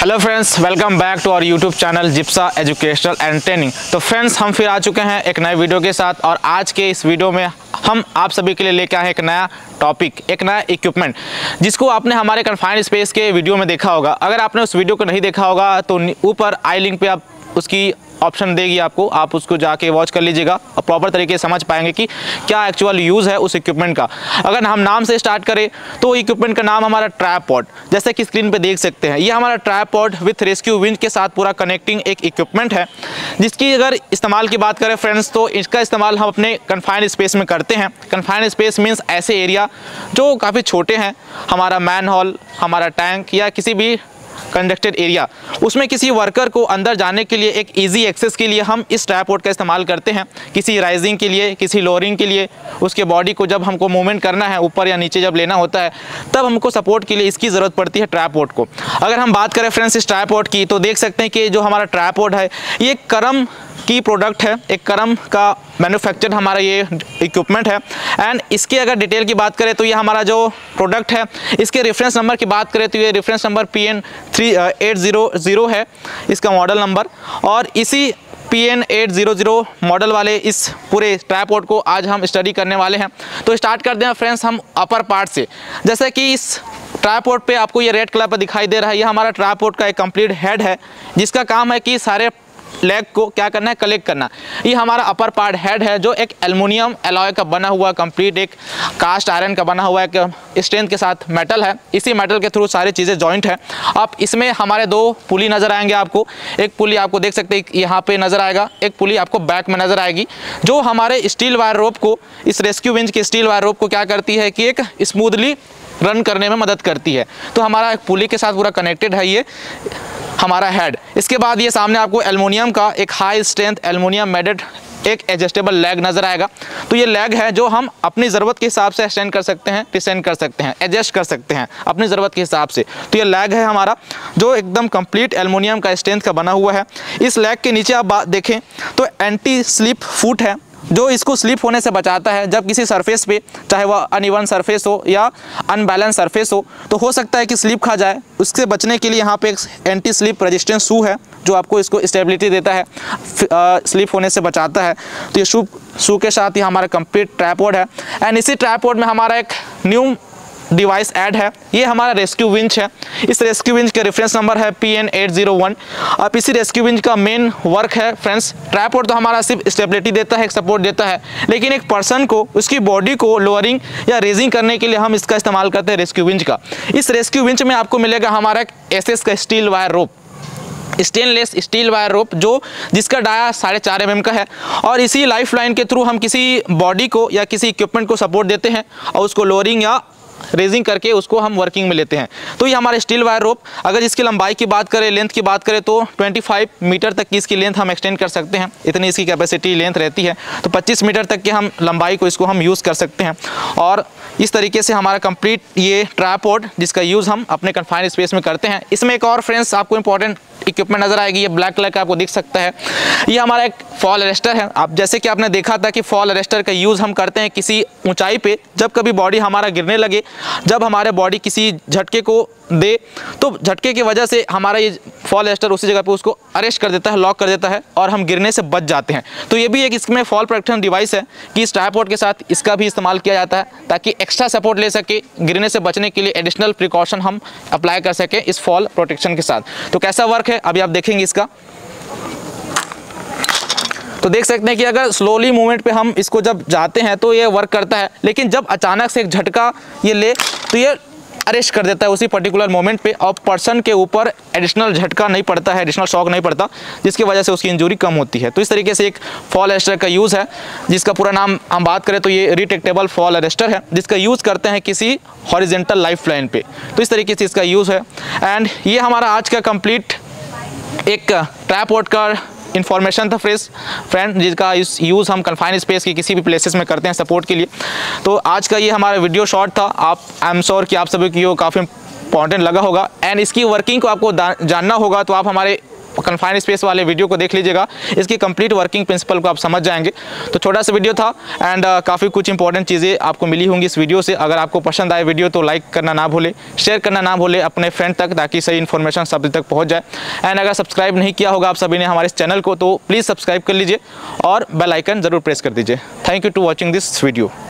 Hello friends, welcome back to our YouTube channel Jipsa educational and training. तो friends, हम फिर आ चुके हैं एक नए वीडियो के साथ और आज के इस वीडियो में हम आप सभी के लिए लेकर आए एक नया टॉपिक, एक नया इक्विपमेंट जिसको आपने हमारे कन्फाइंड स्पेस के वीडियो में देखा होगा। अगर आपने उस वीडियो को नहीं देखा होगा तो ऊपर आई लिंक पे आप उसकी ऑप्शन देगी आपको, आप उसको जाके वॉच कर लीजिएगा और प्रॉपर तरीके से समझ पाएंगे कि क्या एक्चुअल यूज़ है उस इक्विपमेंट का। अगर हम नाम से स्टार्ट करें तो इक्विपमेंट का नाम हमारा ट्राइपॉड, जैसे कि स्क्रीन पे देख सकते हैं। ये हमारा ट्राइपॉड विथ रेस्क्यू विंच के साथ पूरा कनेक्टिंग एक इक्विपमेंट है, जिसकी अगर इस्तेमाल की बात करें फ्रेंड्स तो इसका इस्तेमाल हम अपने कन्फाइंड स्पेस में करते हैं। कन्फाइंड स्पेस मीन्स ऐसे एरिया जो काफ़ी छोटे हैं, हमारा मैन हॉल, हमारा टैंक या किसी भी कंडक्टेड एरिया, उसमें किसी वर्कर को अंदर जाने के लिए एक इजी एक्सेस के लिए हम इस ट्राइपॉड का इस्तेमाल करते हैं। किसी राइजिंग के लिए, किसी लोअरिंग के लिए, उसके बॉडी को जब हमको मूवमेंट करना है ऊपर या नीचे जब लेना होता है तब हमको सपोर्ट के लिए इसकी ज़रूरत पड़ती है ट्राइपॉड को। अगर हम बात करें फ्रेंड्स इस ट्राइपॉड की तो देख सकते हैं कि जो हमारा ट्राइपॉड है ये करम की प्रोडक्ट है, एक करम का मैन्युफैक्चर हमारा ये इक्विपमेंट है। एंड इसके अगर डिटेल की बात करें तो ये हमारा जो प्रोडक्ट है इसके रेफरेंस नंबर की बात करें तो ये रेफरेंस नंबर PN3800 है इसका मॉडल नंबर। और इसी PN800 मॉडल वाले इस पूरे ट्राइपॉड को आज हम स्टडी करने वाले हैं। तो स्टार्ट करते हैं फ्रेंड्स हम अपर पार्ट से। जैसे कि इस ट्राइपॉड पे आपको ये रेड कलर पर दिखाई दे रहा है, ये हमारा ट्राइपॉड का एक कंप्लीट हेड है जिसका काम है कि सारे लेग को क्या करना है, कलेक्ट करना। ये हमारा अपर पार्ट हेड है जो एक एल्युमिनियम एलॉय का बना हुआ कंप्लीट एक कास्ट आयरन का बना हुआ एक स्ट्रेंथ के साथ मेटल है। इसी मेटल के थ्रू सारी चीज़ें जॉइंट है। अब इसमें हमारे दो पुली नज़र आएंगे आपको। एक पुली आपको देख सकते हैं यहाँ पे नज़र आएगा, एक पुली आपको बैक में नज़र आएगी जो हमारे स्टील वायर रोप को, इस रेस्क्यू विंच के स्टील वायर रोप को क्या करती है कि एक स्मूथली रन करने में मदद करती है। तो हमारा एक पुली के साथ पूरा कनेक्टेड है ये हमारा हेड। इसके बाद ये सामने आपको एल्युमिनियम का एक हाई स्ट्रेंथ एल्युमिनियम मेडेड एक एडजस्टेबल लेग नज़र आएगा। तो ये लेग है जो हम अपनी ज़रूरत के हिसाब से एक्सटेंड कर सकते हैं, डिसेंड कर सकते हैं, एडजस्ट कर सकते हैं अपनी ज़रूरत के हिसाब से। तो ये लेग है हमारा जो एकदम कंप्लीट एल्युमिनियम का स्ट्रेंथ का बना हुआ है। इस लेग के नीचे आप बात देखें तो एंटी स्लिप फुट है जो इसको स्लिप होने से बचाता है। जब किसी सरफेस पे, चाहे वह अनइवन सरफेस हो या अनबैलेंस सरफेस हो सकता है कि स्लिप खा जाए। उससे बचने के लिए यहाँ पे एक एंटी स्लिप रेजिस्टेंस शू है जो आपको इसको स्टेबिलिटी देता है, स्लिप होने से बचाता है। तो ये शू के साथ ही हमारा कंप्लीट ट्राइपॉड है। एंड इसी ट्राइपॉड में हमारा एक न्यू डिवाइस ऐड है, ये हमारा रेस्क्यू विंच है। इस रेस्क्यू विंच का रेफरेंस नंबर है PN801। अब इसी रेस्क्यू विंच का मेन वर्क है फ्रेंड्स, ट्राइपॉड तो हमारा सिर्फ स्टेबिलिटी देता है, एक सपोर्ट देता है, लेकिन एक पर्सन को उसकी बॉडी को लोअरिंग या रेजिंग करने के लिए हम इसका इस्तेमाल करते हैं रेस्क्यू विंच का। इस रेस्क्यू विंच में आपको मिलेगा हमारा एक SS का steel wire rope, stainless steel wire rope जो जिसका डाया 4.5 mm का है। और इसी लाइफ लाइन के थ्रू हम किसी बॉडी को या किसी इक्विपमेंट को सपोर्ट देते हैं और उसको लोअरिंग या रेजिंग करके उसको हम वर्किंग में लेते हैं। तो ये हमारे स्टील वायर रोप, अगर इसकी लंबाई की बात करें, लेंथ की बात करें तो 25 मीटर तक की इसकी लेंथ हम एक्सटेंड कर सकते हैं, इतनी इसकी कैपेसिटी लेंथ रहती है। तो 25 मीटर तक के हम लंबाई को इसको हम यूज़ कर सकते हैं। और इस तरीके से हमारा कंप्लीट ये ट्राइपॉड जिसका यूज़ हम अपने कन्फाइंड स्पेस में करते हैं। इसमें एक और फ्रेंड्स आपको इंपॉर्टेंट इक्विपमेंट नज़र आएगी, ये ब्लैक कलर का आपको दिख सकता है। ये हमारा एक फॉल अरेस्टर है। आप जैसे कि आपने देखा था कि फॉल अरेस्टर का यूज़ हम करते हैं किसी ऊंचाई पे, जब कभी बॉडी हमारा गिरने लगे, जब हमारे बॉडी किसी झटके को दे तो झटके की वजह से हमारा ये फॉल अरेस्टर उसी जगह पे उसको अरेस्ट कर देता है, लॉक कर देता है और हम गिरने से बच जाते हैं। तो ये भी एक इसमें फॉल प्रोटेक्शन डिवाइस है कि इस ट्राइपॉड के साथ इसका भी इस्तेमाल किया जाता है ताकि एक्स्ट्रा सपोर्ट ले सके, गिरने से बचने के लिए एडिशनल प्रिकॉशन हम अप्लाई कर सकें इस फॉल प्रोटेक्शन के साथ। तो कैसा वर्क है अभी आप देखेंगे इसका। तो देख सकते हैं कि अगर स्लोली मूवमेंट पे हम इसको जब जाते हैं तो ये वर्क करता है, लेकिन जब अचानक से एक झटका ये ले तो ये अरेस्ट कर देता है उसी पर्टिकुलर मोमेंट पे और पर्सन के ऊपर एडिशनल झटका नहीं पड़ता है, एडिशनल शॉक नहीं पड़ता, जिसकी वजह से उसकी इंजरी कम होती है। तो इस तरीके से एक फॉल अरेस्टर का यूज़ है जिसका पूरा नाम हम बात करें तो ये रिट्रैक्टेबल फॉल अरेस्टर है, जिसका यूज़ करते हैं किसी हॉरिजेंटल लाइफ लाइन पे। तो इस तरीके से इसका यूज़ है। एंड ये हमारा आज का कंप्लीट एक ट्राइपॉड का इन्फॉर्मेशन था फ्रेंड, जिसका यूज़ हम कन्फाइंड स्पेस की किसी भी प्लेसेस में करते हैं सपोर्ट के लिए। तो आज का ये हमारा वीडियो शॉर्ट था। आई एम श्योर कि आप सभी को काफ़ी इंपॉर्टेंट लगा होगा। एंड इसकी वर्किंग को आपको जानना होगा तो आप हमारे कन्फाइंड स्पेस वाले वीडियो को देख लीजिएगा, इसकी कंप्लीट वर्किंग प्रिंसिपल को आप समझ जाएंगे। तो छोटा सा वीडियो था एंड काफ़ी कुछ इंपॉर्टेंट चीज़ें आपको मिली होंगी इस वीडियो से। अगर आपको पसंद आए वीडियो तो लाइक करना ना भूले, शेयर करना ना भूले अपने फ्रेंड तक, ताकि सही इन्फॉर्मेशन सब तक पहुँच जाए। एंड अगर सब्सक्राइब नहीं किया होगा आप सभी ने हमारे इस चैनल को, तो प्लीज़ सब्सक्राइब कर लीजिए और बेल आइकन ज़रूर प्रेस कर दीजिए। Thank you to watching this video.